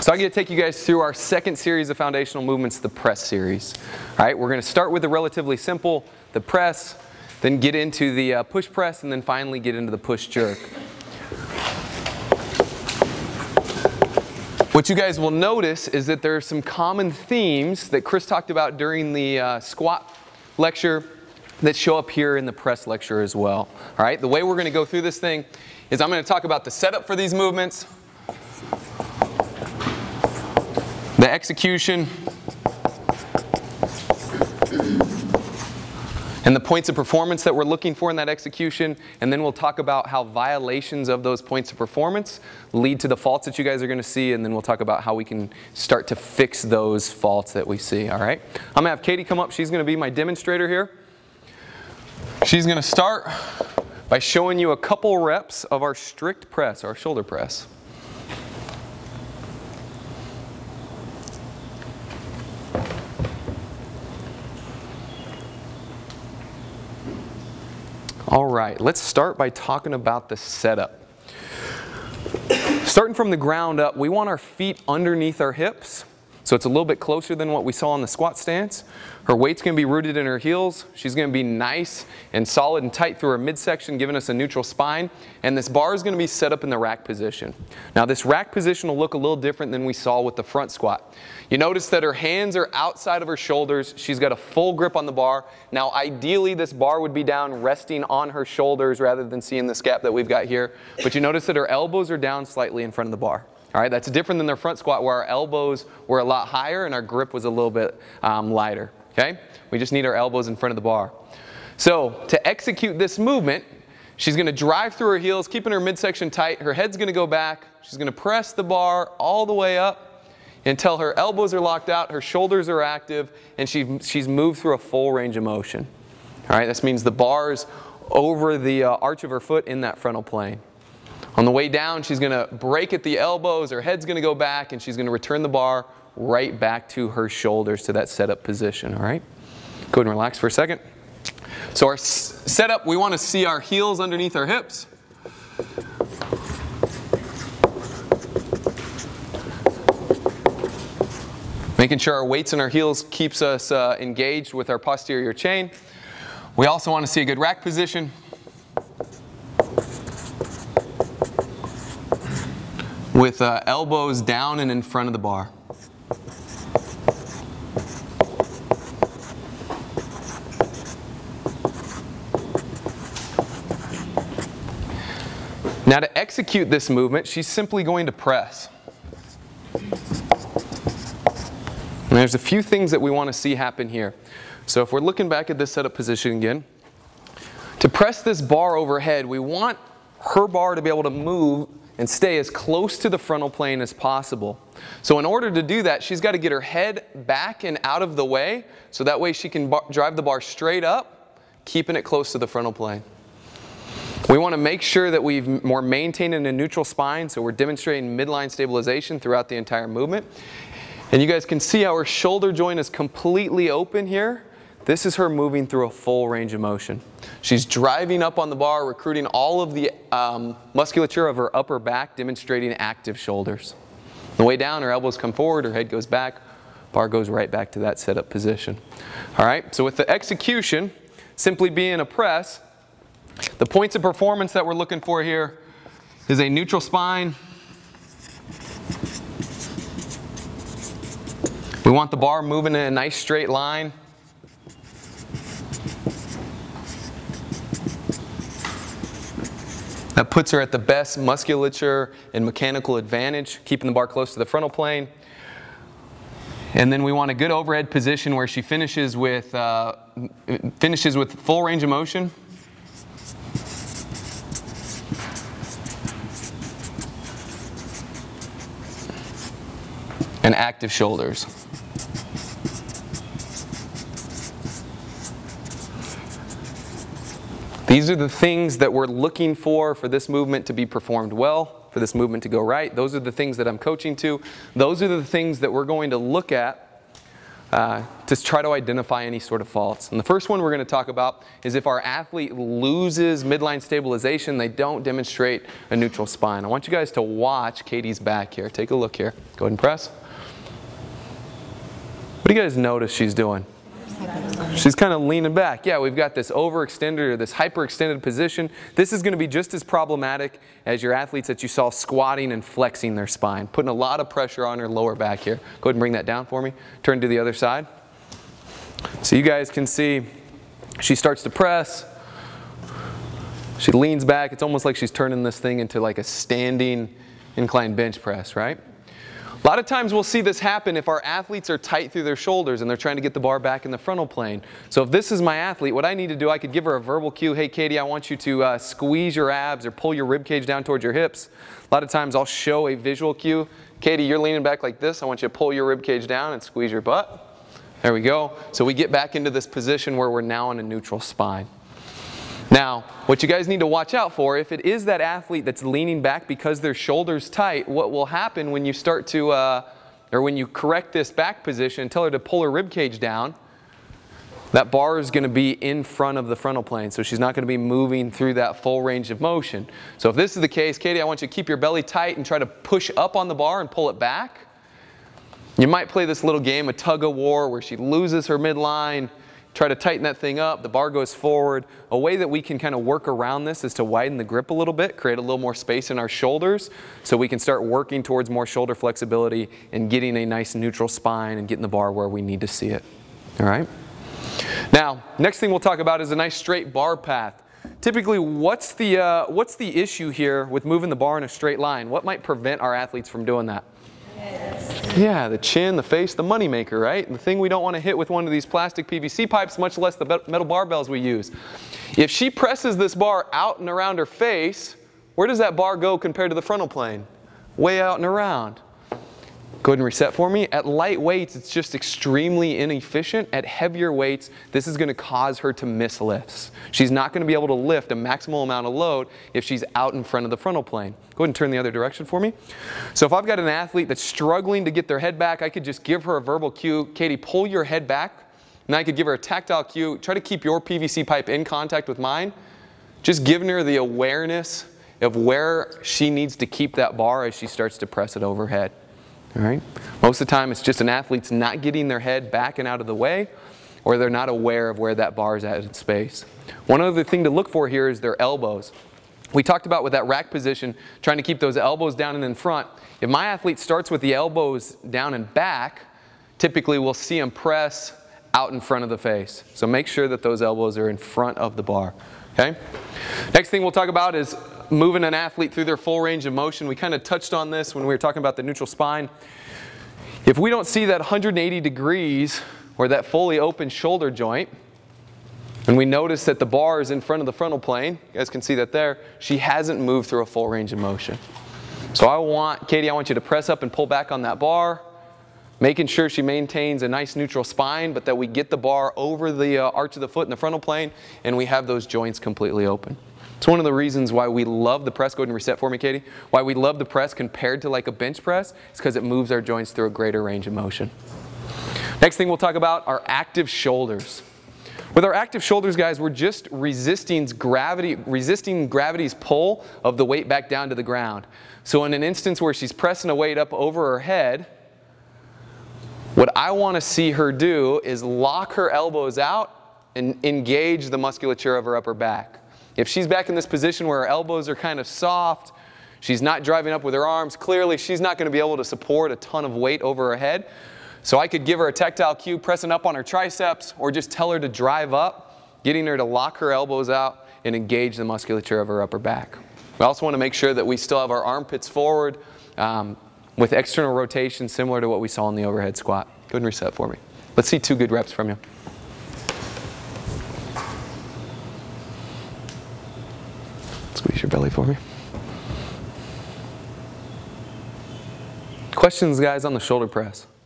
So I'm going to take you guys through our second series of foundational movements, the press series. All right, we're going to start with the relatively simple, the press, then get into the push press, and then finally get into the push jerk. What you guys will notice is that there are some common themes that Chris talked about during the squat lecture that show up here in the press lecture as well. All right, the way we're going to go through this thing is I'm going to talk about the setup for these movements, the execution, and the points of performance that we're looking for in that execution, and then we'll talk about how violations of those points of performance lead to the faults that you guys are going to see, and then we'll talk about how we can start to fix those faults that we see, all right? I'm going to have Katie come up. She's going to be my demonstrator here. She's going to start by showing you a couple reps of our strict press, our shoulder press. All right, let's start by talking about the setup. Starting from the ground up, we want our feet underneath our hips, so it's a little bit closer than what we saw in the squat stance. Her weight's going to be rooted in her heels. She's going to be nice and solid and tight through her midsection, giving us a neutral spine. And this bar is going to be set up in the rack position. Now this rack position will look a little different than we saw with the front squat. You notice that her hands are outside of her shoulders. She's got a full grip on the bar. Now ideally this bar would be down resting on her shoulders rather than seeing this gap that we've got here. But you notice that her elbows are down slightly in front of the bar. All right, that's different than their front squat where our elbows were a lot higher and our grip was a little bit lighter. Okay? We just need our elbows in front of the bar. So to execute this movement, she's going to drive through her heels, keeping her midsection tight. Her head's going to go back. She's going to press the bar all the way up until her elbows are locked out, her shoulders are active, and she's moved through a full range of motion. All right, this means the bar's over the arch of her foot in that frontal plane. On the way down, she's going to break at the elbows, her head's going to go back, and she's going to return the bar right back to her shoulders to that setup position, all right? Go ahead and relax for a second. So our setup, we want to see our heels underneath our hips. Making sure our weights in our heels keeps us engaged with our posterior chain. We also want to see a good rack position. With elbows down and in front of the bar. Now to execute this movement, she's simply going to press. And there's a few things that we want to see happen here. So if we're looking back at this setup position again, to press this bar overhead, we want her bar to be able to move and stay as close to the frontal plane as possible. So in order to do that, she's got to get her head back and out of the way, so that way she can drive the bar straight up, keeping it close to the frontal plane. We want to make sure that we're maintaining a neutral spine, so we're demonstrating midline stabilization throughout the entire movement. And you guys can see how her shoulder joint is completely open here. This is her moving through a full range of motion. She's driving up on the bar, recruiting all of the musculature of her upper back, demonstrating active shoulders. On the way down, her elbows come forward, her head goes back, bar goes right back to that setup position. All right, so with the execution, simply being a press, the points of performance that we're looking for here is a neutral spine. We want the bar moving in a nice straight line. That puts her at the best musculature and mechanical advantage, keeping the bar close to the frontal plane. And then we want a good overhead position where she finishes with full range of motion. And active shoulders. These are the things that we're looking for this movement to be performed well, for this movement to go right. Those are the things that I'm coaching to. Those are the things that we're going to look at to try to identify any sort of faults. And the first one we're going to talk about is if our athlete loses midline stabilization, they don't demonstrate a neutral spine. I want you guys to watch Katie's back here. Take a look here. Go ahead and press. What do you guys notice she's doing? She's kind of leaning back. Yeah, we've got this overextended or this hyperextended position. This is going to be just as problematic as your athletes that you saw squatting and flexing their spine, putting a lot of pressure on her lower back here. Go ahead and bring that down for me. Turn to the other side. So you guys can see she starts to press. She leans back. It's almost like she's turning this thing into like a standing incline bench press, right? A lot of times we'll see this happen if our athletes are tight through their shoulders and they're trying to get the bar back in the frontal plane. So if this is my athlete, what I need to do, I could give her a verbal cue. Hey, Katie, I want you to squeeze your abs or pull your rib cage down towards your hips. A lot of times I'll show a visual cue. Katie, you're leaning back like this. I want you to pull your rib cage down and squeeze your butt. There we go. So we get back into this position where we're now in a neutral spine. Now, what you guys need to watch out for, if it is that athlete that's leaning back because their shoulder's tight, what will happen when you start to, or when you correct this back position and tell her to pull her rib cage down, that bar is going to be in front of the frontal plane, so she's not going to be moving through that full range of motion. So if this is the case, Katie, I want you to keep your belly tight and try to push up on the bar and pull it back. You might play this little game, a tug of war, where she loses her midline. Try to tighten that thing up, the bar goes forward. A way that we can kind of work around this is to widen the grip a little bit, create a little more space in our shoulders so we can start working towards more shoulder flexibility and getting a nice neutral spine and getting the bar where we need to see it. All right? Now, next thing we'll talk about is a nice straight bar path. Typically, what's the issue here with moving the bar in a straight line? What might prevent our athletes from doing that? Yeah, the chin, the face, the money maker, right? The thing we don't want to hit with one of these plastic PVC pipes, much less the metal barbells we use. If she presses this bar out and around her face, where does that bar go compared to the frontal plane? Way out and around. Go ahead and reset for me. At light weights, it's just extremely inefficient. At heavier weights, this is going to cause her to miss lifts. She's not going to be able to lift a maximal amount of load if she's out in front of the frontal plane. Go ahead and turn the other direction for me. So if I've got an athlete that's struggling to get their head back, I could just give her a verbal cue. Katie, pull your head back. And I could give her a tactile cue. Try to keep your PVC pipe in contact with mine. Just giving her the awareness of where she needs to keep that bar as she starts to press it overhead. All right? Most of the time it's just an athlete's not getting their head back and out of the way, or they're not aware of where that bar is at in space. One other thing to look for here is their elbows. We talked about with that rack position, trying to keep those elbows down and in front. If my athlete starts with the elbows down and back, typically we'll see them press out in front of the face. So make sure that those elbows are in front of the bar. Okay? Next thing we'll talk about is moving an athlete through their full range of motion. We kind of touched on this when we were talking about the neutral spine. If we don't see that 180 degrees or that fully open shoulder joint, and we notice that the bar is in front of the frontal plane, you guys can see that there, she hasn't moved through a full range of motion. So Katie, I want you to press up and pull back on that bar, making sure she maintains a nice neutral spine, but that we get the bar over the arch of the foot in the frontal plane, and we have those joints completely open. It's one of the reasons why we love the press. Go ahead and reset for me, Katie. Why we love the press compared to like a bench press is because it moves our joints through a greater range of motion. Next thing we'll talk about are active shoulders. With our active shoulders, guys, we're just resisting gravity's pull of the weight back down to the ground. So in an instance where she's pressing a weight up over her head, what I want to see her do is lock her elbows out and engage the musculature of her upper back. If she's back in this position where her elbows are kind of soft, she's not driving up with her arms, clearly she's not going to be able to support a ton of weight over her head. So I could give her a tactile cue, pressing up on her triceps, or just tell her to drive up, getting her to lock her elbows out and engage the musculature of her upper back. We also want to make sure that we still have our armpits forward with external rotation similar to what we saw in the overhead squat. Go ahead and reset for me. Let's see 2 good reps from you. Squeeze your belly for me. Questions, guys, on the shoulder press?